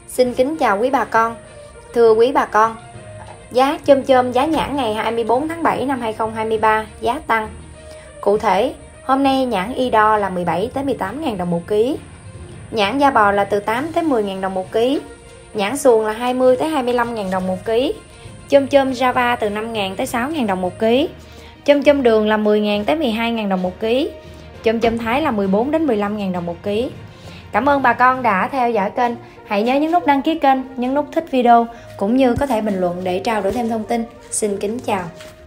Xin kính chào quý bà con. Thưa quý bà con, giá chôm giá nhãn ngày 24 tháng 7 năm 2023 giá tăng. Cụ thể, hôm nay nhãn y đo là 17 tới 18 000 đồng một ký. Nhãn da bò là từ 8 tới 10 000 đồng một ký. Nhãn xuồng là 20 tới 25 000 đồng một ký. Chôm Java từ 5 000 tới 6 000 đồng một ký. Chôm đường là 10 000 tới 12 000 đồng một ký. Chôm Thái là 14 đến 15 000 đồng một ký. Cảm ơn bà con đã theo dõi kênh. Hãy nhớ nhấn nút đăng ký kênh, nhấn nút thích video cũng như có thể bình luận để trao đổi thêm thông tin. Xin kính chào.